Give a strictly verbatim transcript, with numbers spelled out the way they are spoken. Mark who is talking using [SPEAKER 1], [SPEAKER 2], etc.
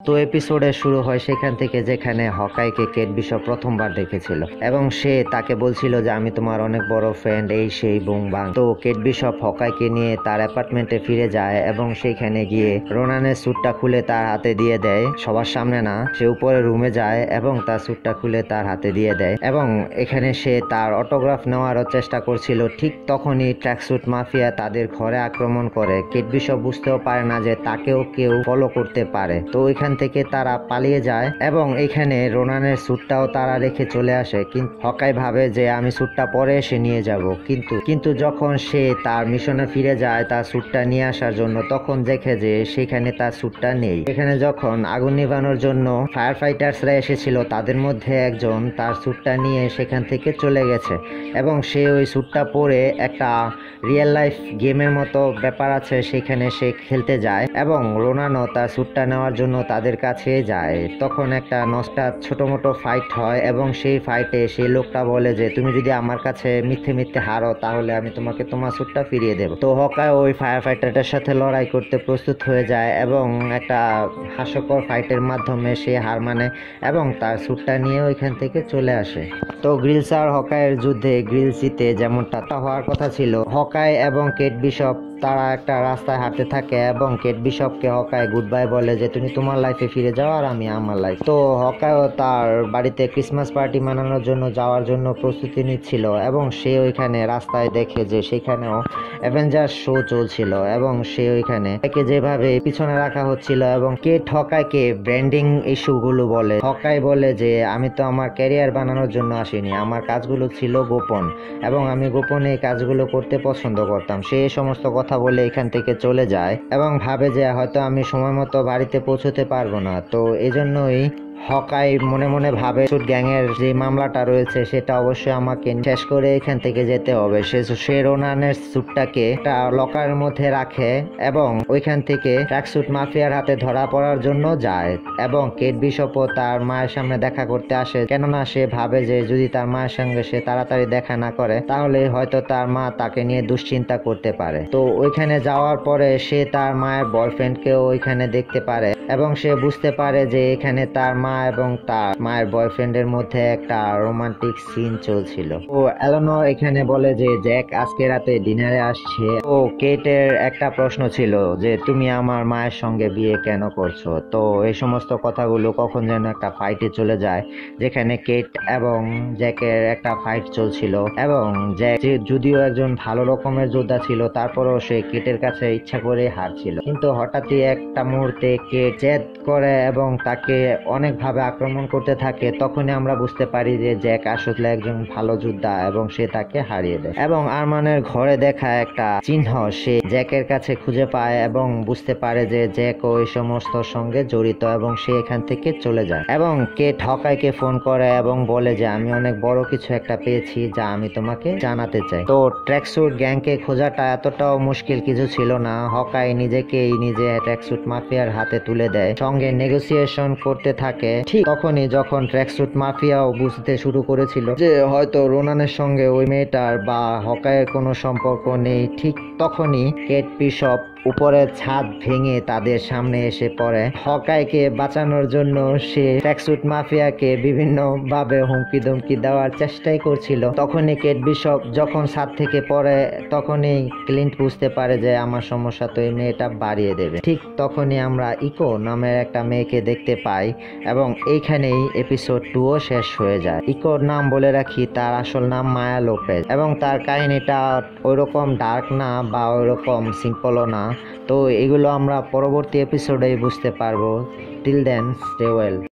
[SPEAKER 1] তো এপিসোডে শুরু হয় সেখান থেকে যেখানে হকাইকে কেট বিশপ প্রথমবার দেখেছিল এবং সে তাকে বলছিল যে আমি তোমার অনেক বড় ফ্রেন্ড, এই সেই বুং বাং। তো কেট বিশপ হকাইকে নিয়ে তার অ্যাপার্টমেন্টে ফিরে যায় এবং সেইখানে গিয়ে রোনানের স্যুটটা খুলে তার হাতে দিয়ে দেয়, সবার সামনে না। সে উপরে রুমে যায় এবং তার স্যুটটা খুলে তার হাতে দিয়ে দেয় এবং এখানে সে তার অটোগ্রাফ নেওয়ারও চেষ্টা করছিল। ঠিক তখনই ট্র্যাকস্যুট মাফিয়া তাদের ঘরে আক্রমণ করে। কেট বিশপ বুঝতেও পারে না যে তাকেও কেউ ফলো করতে পারে। তো ওইখান থেকে তারা পালিয়ে যায় এবং এখানে রোনানের স্যুটটাও তারা রেখে চলে আসে। কিন্তু হকাই ভাবে যে আমি স্যুটটা পরে এসে নিয়ে যাব, কিন্তু কিন্তু যখন সে তার মিশনে ফিরে যায় তার স্যুটটা নিয়ে আসার জন্য, তখন দেখে যে সেখানে তার স্যুটটা নেই। এখানে যখন আগুন নিভানোর জন্য ফায়ার ফাইটার্সরা এসেছিল তাদের মধ্যে একজন তার স্যুটটা নিয়ে সেখান থেকে চলে গেছে এবং সে ওই স্যুটটা পরে একটা রিয়েল লাইফ গেমের মতো ব্যাপার আছে সেখানে সে খেলতে যায় এবং রোনানও তার স্যুটটা নেওয়ার জন্য তাদের কাছে যায়। তখন একটা নষ্টা ছোট মোটো ফাইট হয় এবং সেই ফাইটে সেই লোকটা বলে যে তুমি যদি আমার কাছে মিথ্যে মিথ্যে হারো তাহলে আমি তোমাকে তোমার স্যুটটা ফিরিয়ে দেবো। তো হকাই ওই ফায়ার ফাইটারটার সাথে লড়াই করতে প্রস্তুত হয়ে যায় এবং একটা হাস্যকর ফাইটের মাধ্যমে সে হার মানে এবং তার স্যুটটা নিয়ে ওইখান থেকে চলে আসে। তো গ্রিলস আর হকাইয়ের যুদ্ধে গ্রিলস জিতে যেমনটা হওয়ার কথা ছিল। হকাই এবং কেট বিশপ তারা একটা রাস্তায় হাঁটতে থাকে এবং কেট বিশপকে হকাই গুড বাই বলে যে তুমি তোমার লাইফে ফিরে যাও আর আমি আমার লাইফ। তো হকাইও তার বাড়িতে ক্রিসমাস পার্টি মানানোর জন্য যাওয়ার জন্য প্রস্তুতি নিচ্ছিল এবং সে ওইখানে রাস্তায় দেখে যে সেখানেও অ্যাভেঞ্জার শো চলছিল এবং সে ওইখানে তাকে যেভাবে পিছনে রাখা হচ্ছিল এবং কেট হকাইকে ব্র্যান্ডিং ইস্যুগুলো বলে। হকাই বলে যে আমি তো আমার ক্যারিয়ার বানানোর জন্য আসিনি, আমার কাজগুলো ছিল গোপন এবং আমি গোপনে এই কাজগুলো করতে পছন্দ করতাম। সে এই সমস্ত কথা বলে এখান থেকে চলে যায় এবং ভাবে যে হয়তো আমি সময় মতো বাড়িতে পৌঁছতে পারবো না। তো এজন্যই হকাই মনে মনে ভাবে স্যুট গ্যাংয়ের যে মামলাটা রয়েছে সেটা অবশ্যই আমাকে শেষ করে এখান থেকে যেতে হবে। সে সে রোনানের স্যুটটাকে একটা লকারের মধ্যে রাখে এবং ওইখান থেকে ট্র্যাকস্যুট মাফিয়ার হাতে ধরা পড়ার জন্য যায় এবং কেট বিশপও তার মায়ের সামনে দেখা করতে আসে, কেননা সে ভাবে যে যদি তার মায়ের সঙ্গে সে তাড়াতাড়ি দেখা না করে তাহলে হয়তো তার মা তাকে নিয়ে দুশ্চিন্তা করতে পারে। তো ওইখানে যাওয়ার পরে সে তার মায়ের বয়ফ্রেন্ডকেও ওইখানে দেখতে পারে এবং সে বুঝতে পারে যে এখানে তার মা এবং তার মায়ের বয়ফ্রেন্ডের মধ্যে একটা রোমান্টিক সিন চলছিল। ও এলনো এখানে বলে যে জ্যাক আজকে রাতে ডিনারে আসছে। ও কেটের একটা প্রশ্ন ছিল যে তুমি আমার মায়ের সঙ্গে বিয়ে কেন করছো। তো এই সমস্ত কথাগুলো কখন যেন একটা ফাইটে চলে যায় যেখানে কেট এবং জ্যাকের একটা ফাইট চলছিল এবং জ্যাক যদিও একজন ভালো রকমের যোদ্ধা ছিল তারপরেও সে কেটের কাছে ইচ্ছা করে হারছিল। কিন্তু হঠাৎই একটা মুহূর্তে কেট জেদ করে এবং তাকে অনেক ভাবে আক্রমণ করতে থাকে। তখনই আমরা বুঝতে পারি যে জ্যাক আসলে একজন ভালো যোদ্ধা এবং সে তাকে হারিয়ে দেয় এবং আরমানের ঘরে দেখা একটা চিহ্ন সে জ্যাকের কাছে খুঁজে পায় এবং বুঝতে পারে যে জ্যাক ওই সমস্ত সঙ্গে জড়িত এবং সে এখান থেকে চলে যায় এবং কেট হকাইকে ফোন করে এবং বলে যে আমি অনেক বড় কিছু একটা পেয়েছি যা আমি তোমাকে জানাতে চাই। তো ট্র্যাকস্যুট গ্যাংকে খোঁজাটা এতটাও মুশকিল কিছু ছিল না। হকাই নিজেকেই নিজে ট্র্যাকস্যুট মাফিয়ার হাতে তুলে দেয়, সঙ্গে নেগোসিয়েশন করতে থাকে। ঠিক তখনই যখন ট্র্যাকস্যুট মাফিয়াও বুঝতে শুরু করেছিল যে হয়তো রোনানের সঙ্গে ওই মেয়েটার বা হকাইয়ের কোনো সম্পর্ক নেই, ঠিক তখনই কেট বিশপ উপরের ছাদ ভেঙে তাদের সামনে এসে পড়ে। হকাইকে বাঁচানোর জন্য সে ট্র্যাকস্যুট মাফিয়াকে বিভিন্ন ভাবে হুমকি ধমকি দেওয়ার চেষ্টাই করছিল। তখনই কেট বিশপ যখন ছাদ থেকে পড়ে তখনই ক্লিন্ট বুঝতে পারে যে আমার সমস্যা তো এই মেয়েটা বাড়িয়ে দেবে। ঠিক তখনই আমরা ইকো নামের একটা মেয়েকে দেখতে পাই এবং এইখানেই এপিসোড টুও শেষ হয়ে যায়। ইকোর নাম বলে রাখি, তার আসল নাম মায়া লোপেজ এবং তার কাহিনীটা ওইরকম ডার্ক না বা ওইরকম সিম্পলও না। তো এগুলো আমরা পরবর্তী এপিসোডে বুঝতে পারবো। Till then stay well.